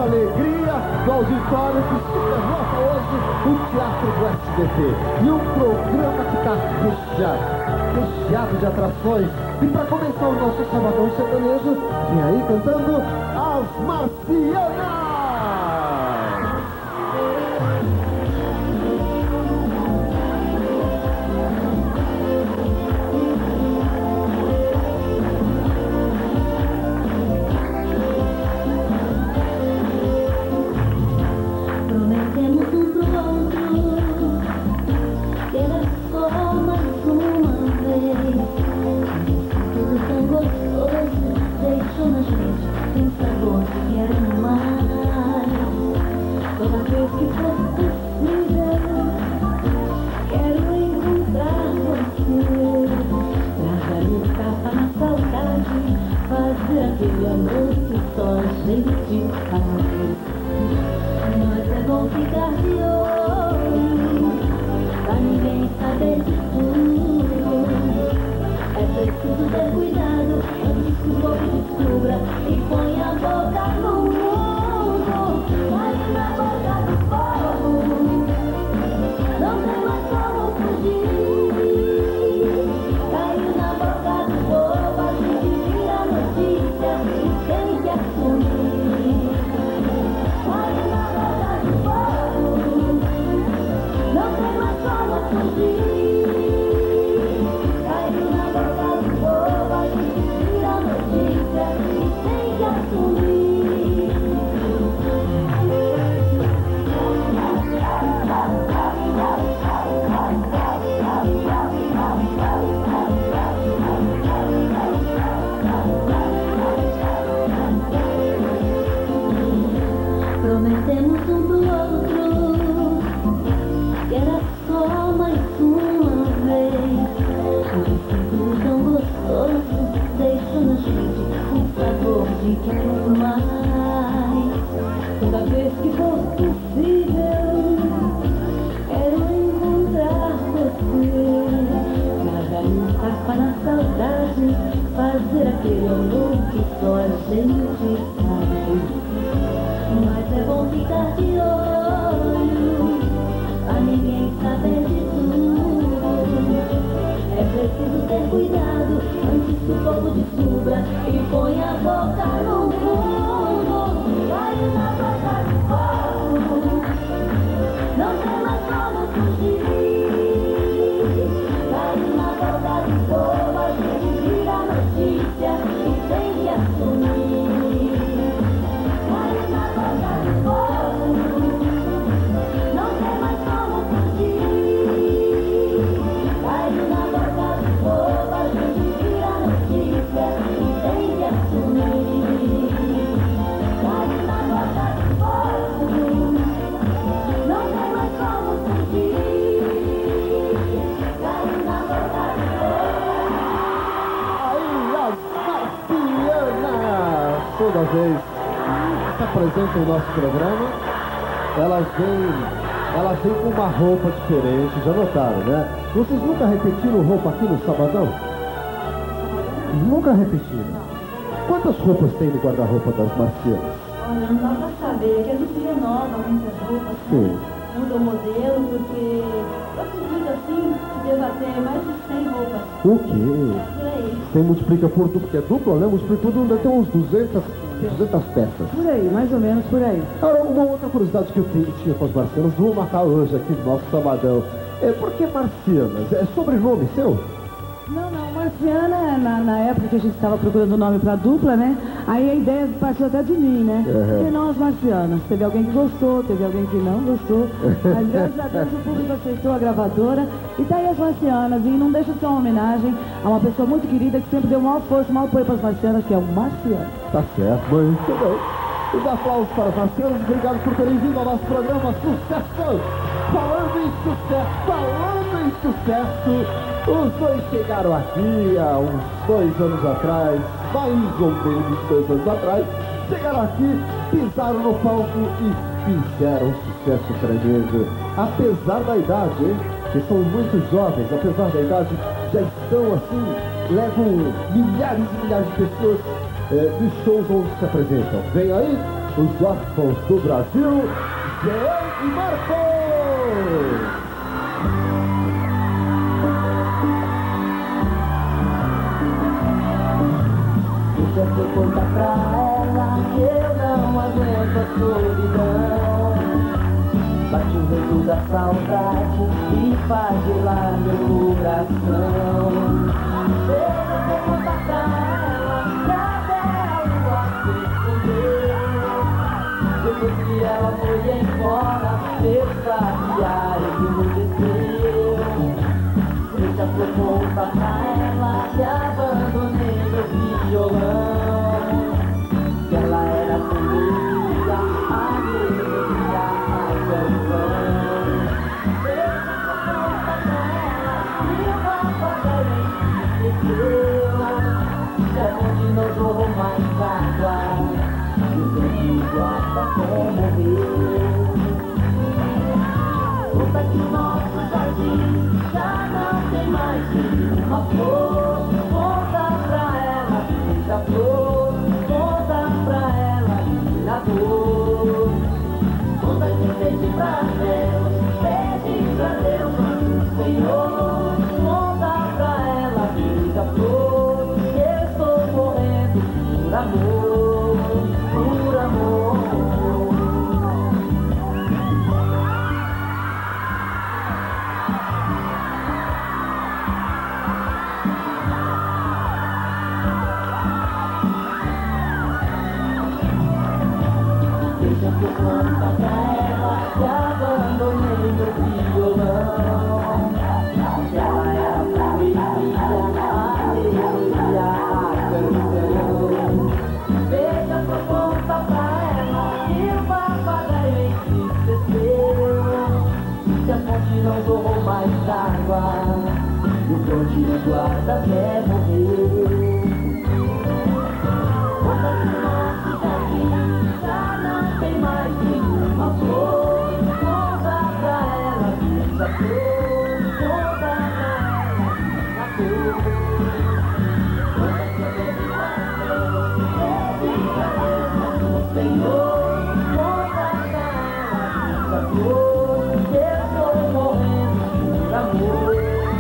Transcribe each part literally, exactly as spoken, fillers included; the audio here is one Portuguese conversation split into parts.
alegria do auditório que superlota hoje o Teatro do S B T. E um programa que está recheado, recheado de atrações. E para começar o nosso Sabadão Sertanejo, vem aí cantando As Marcianas! Aquele amor que só a gente faz. Nós é bom ficar de olho, pra ninguém saber de tudo. É preciso ter cuidado antes que o povo descubra e põe a boca no mundo. Vai na boca do povo, não tem mais como fugir. Caiu na boca do povo, a gente vira notícia e tem que assumir. Caiu na boca do povo, não tem mais como fugir. Caiu na boca do povo, a gente vira notícia e tem que assumir. Prometemos um pro outro que era só mais uma vez. Mas tudo tão gostoso deixou na gente um sabor de quero mais. Toda vez que for possível, quero encontrar você. Nada me tapa na saudade, fazer aquele amor que só a gente faz. Mas é bom ficar de olho, pra ninguém saber de tudo. É preciso ter cuidado antes que o povo descubra e põe a boca no mundo. Caiu na boca do povo, não tem mais como fugir. Caiu na boca do povo, a gente vira notícia e tem que assumir. Toda vez que se apresentam no nosso programa, elas vêm, elas vêm com uma roupa diferente, já notaram, né? Vocês nunca repetiram roupa aqui no Sabadão? Nunca repetiram. Quantas roupas tem no guarda-roupa das Marcianas? Olha, não dá pra saber, que a gente renova muitas roupas, Sim. Muda o modelo, porque eu acredito assim que deva ter mais de cem roupas. O quê? É por aí. Você multiplica por duplo, porque é duplo, né? Multiplica por duplo, deve ter uns duzentas, duzentas peças. Por aí, mais ou menos por aí. Agora, uma outra curiosidade que eu tenho, tinha com as Marcianas, vou matar hoje aqui no nosso Sabadão. É, por que Marcianas? É sobrenome seu? Não, não, Marciana, na, na época que a gente estava procurando o nome pra dupla, né? Aí a ideia partiu até de mim, né? Uhum. Porque nós, Marcianas, teve alguém que gostou, teve alguém que não gostou. Mas graças a Deus o público aceitou a gravadora. E tá aí as Marcianas, e não deixa de ser uma homenagem a uma pessoa muito querida que sempre deu maior força, maior apoio para as Marcianas, que é o Marciano. Tá certo, muito bem. Os aplausos para as Marcianas, obrigado por terem vindo ao nosso programa. Sucesso! Falando em sucesso, falando em sucesso, os dois chegaram aqui há uns dois anos atrás, mais ou menos dois anos atrás, chegaram aqui, pisaram no palco e fizeram um sucesso tremendo. Apesar da idade, hein? Que são muito jovens, apesar da idade, já estão assim, levam milhares e milhares de pessoas é, dos shows onde se apresentam. Vem aí, os órfãos do Brasil, Jean e Marcos. Deixa eu contar pra ela que eu não aguento a solidão. Bate o vento da saudade e faz gelar meu coração. Deixa eu contar pra ela que até a lua se escondeu. Depois que ela foi embora, meu sabiário emudeceu. Deixa eu contar pra ela que abandonei meu violão. Que ela era comigo, a melodia, a canção. Deixa eu contar pra ela que o papagaio esqueceu. Que é onde não jorrou mais água, e o tempo guarda até morrer. Conta que o nosso jardim já não tem mais uma flor. Conta pra ela que já flor. Conta pra ela que já dor. Conta que pede pra Deus, pede pra Deus nosso Senhor. Conta pra ela que já flor. Que eu estou morrendo por amor, por amor. Deixa que eu conta pra ela que abandonei meu violão. Que ela era poesia, a melodia, a canção. Deixa que eu conta pra ela que o papagaio entristeceu. Que a fonte não jorrou mais água, e o fronteiro guarda até morrer. Conta que o nosso jardim já não tem mais nenhuma flor. Conta pra ela que já flor. Conta pra ela que já flor. Conta que eu bebi pra Deus, bebi pra Deus nosso Senhor. Conta pra ela que já flor. Que eu estou morrendo por amor.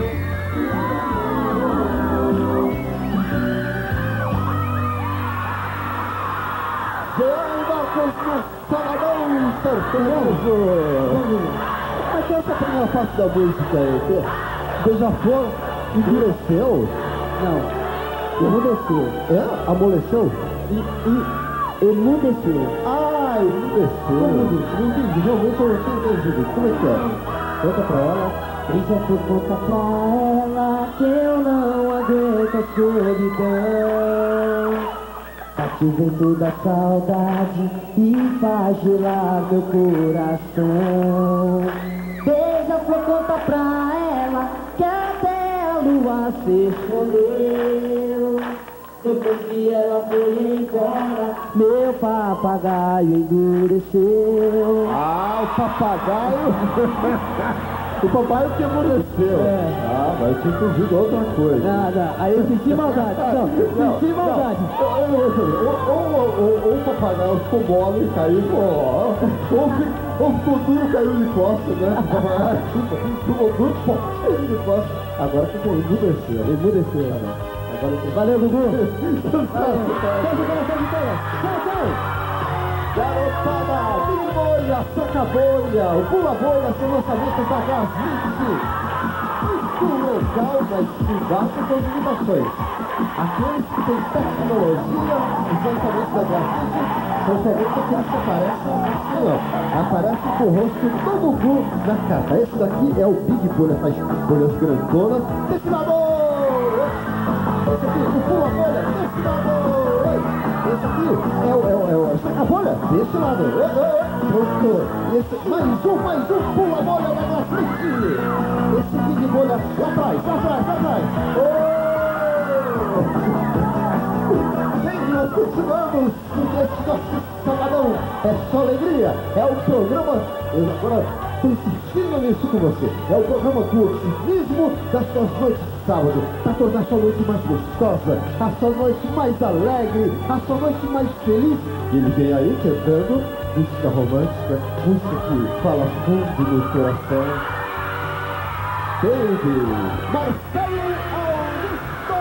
Jean e Marcos no Sabadão Sertanejo. Mas essa primeira parte da música aí, Beija-Flor endureceu? Não, emudeceu. É? Amoleceu? E, e emudeceu. Ah, emudeceu. Não entendi, realmente eu não tinha entendido. Como é que é? Conta pra ela. Deixa eu contar pra ela que eu não aguento a solidão. Bate o vento da saudade e faz gelar meu coração. Beija-flor, conta pra ela que até a lua se escondeu. Depois que ela foi embora, meu papagaio endureceu. Ah, o papagaio. O papai que amoleceu. É. Ah, mas eu tinha entendido outra coisa. Nada, aí eu senti maldade. Não, senti maldade. Ou, ou, ou, ou o papagaio ficou mole e caiu, ó, ou, ou ficou duro e caiu de costas, né? O papagaio ficou duro e caiu de costas. Agora que emudeceu. Emudeceu. Agora que... Valeu, Gugu. Garotada, Big Bolha, Soca Bolha, o Pula Bolha são lançamentos da Gasmix. Muito legal, mas se gasta com as limitações. Aqueles que têm tecnologia, os lançamentos da Gasmix, são somente aqueles que aparecem assim, ó. Aparecem com o rosto do Gugu na capa. Esse daqui é o Big Bolha, faz bolhas grandonas. Desfilador! Esse aqui, o Pula Bolha, desfilador! Esse aqui é o, é o, é o Saca Bolha, desse lado. Pronto. Esse, mais um, mais um, Pula Bolha da Gasmix. Esse Big Bolha, lá atrás, lá atrás, lá atrás. Oh! Bem, nós continuamos, porque esse nosso Sabadão é só alegria. É o programa, eu agora estou insistindo Sintonístico com você. É o programa do otimismo das suas noites de sábado, para tornar a sua noite mais gostosa, a sua noite mais alegre, a sua noite mais feliz. E ele vem aí cantando música romântica, música que fala fundo no coração. Baby, Marcelo Augusto!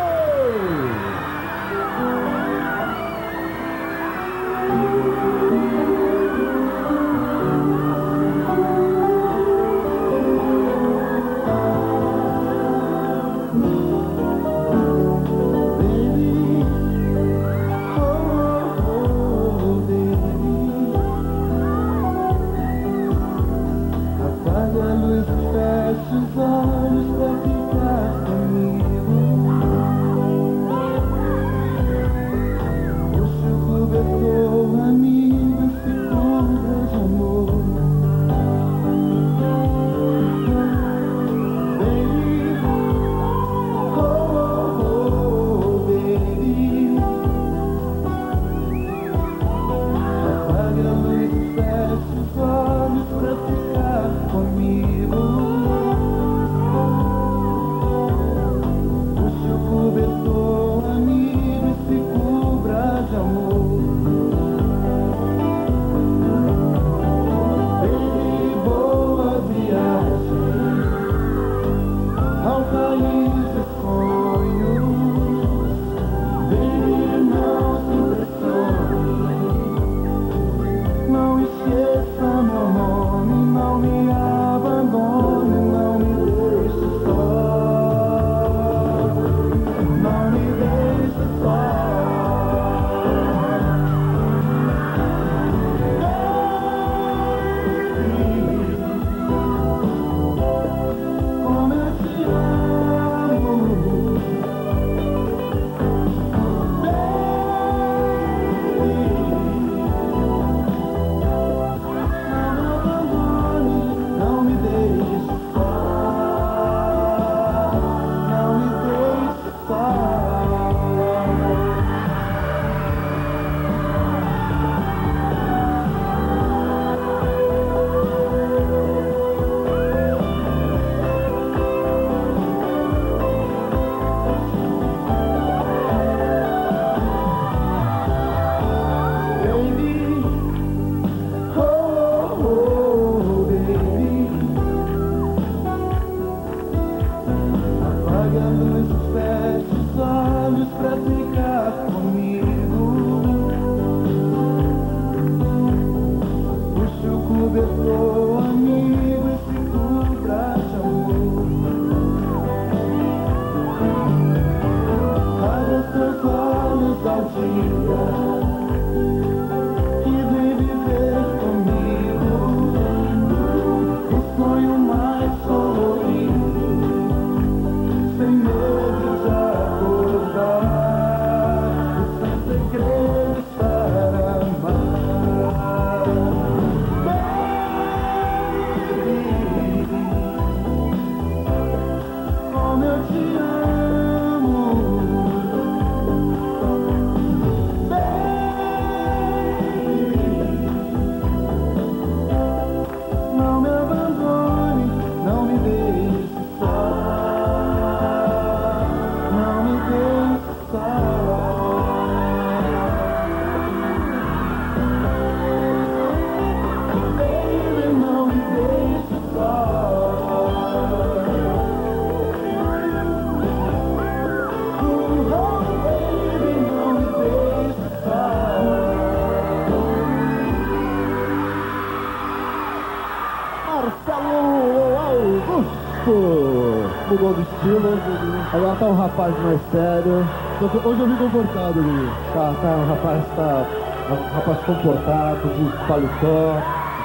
Mudou de estilo, agora tá um rapaz mais sério. Hoje eu vim comportado, menino. Tá, tá, um rapaz tá. Um rapaz comportado, de paletó.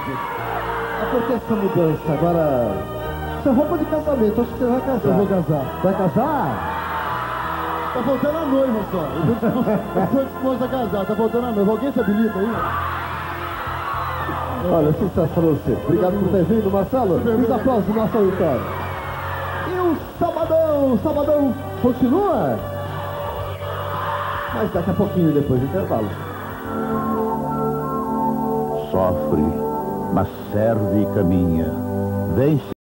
É porque essa mudança agora. Isso é roupa de casamento, acho que você vai casar. Eu vou casar. Vai casar? Tá faltando a noiva só. Eu sou disposto a casar, tá faltando a noiva. Alguém se habilita aí? Olha, sucesso pra você. Obrigado por ter vindo, Marcelo. Os aplausos do nosso auditório. E o Sabadão, Sabadão continua? Mas daqui a pouquinho, depois do intervalo. Sofre, mas serve e caminha. Vem